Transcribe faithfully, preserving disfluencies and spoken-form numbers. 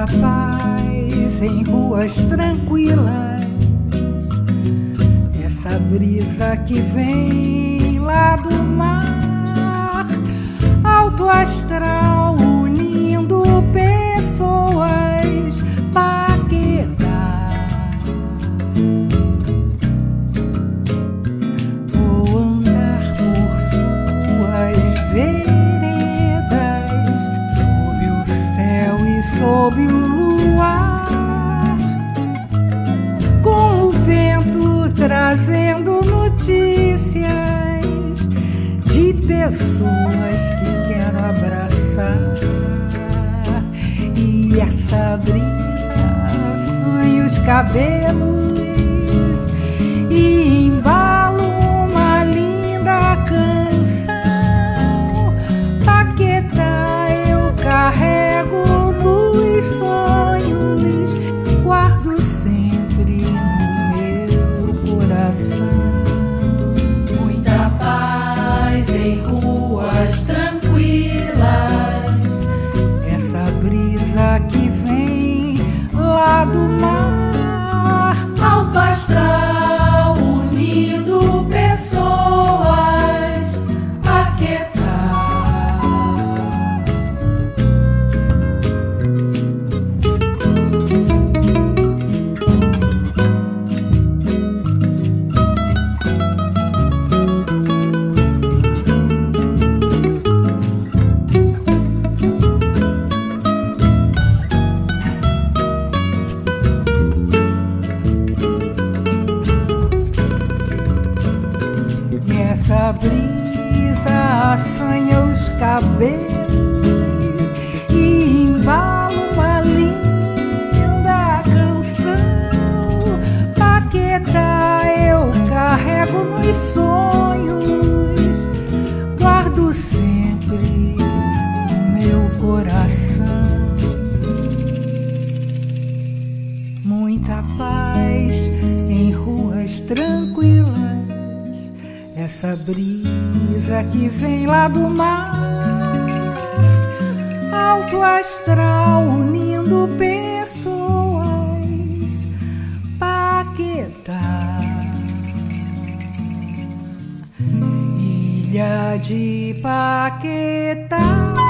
muita paz em ruas tranquilas. Essa brisa que vem lá do mar, alto astral unindo pessoas. Paquetá, vou andar por suas veredas, sob o céu e sob o luar, com o vento trazendo notícias de pessoas que quero abraçar. E essa brisa assanha os cabelos e embalo uma linda canção. Paquetá eu carrego nos sonhos, guardo sempre no meu coração. Muita paz em ruas tranquilas. Essa brisa que vem lá do mar, Alto astral unindo pessoas. Paquetá, e essa brisa assanha os cabelos e embala uma linda canção. Paquetá eu carrego nos sonhos, guardo sempre no meu coração. Muita paz em ruas tranquilas. Essa brisa que vem lá do mar, alto astral unindo pessoas. Paquetá, ilha de Paquetá.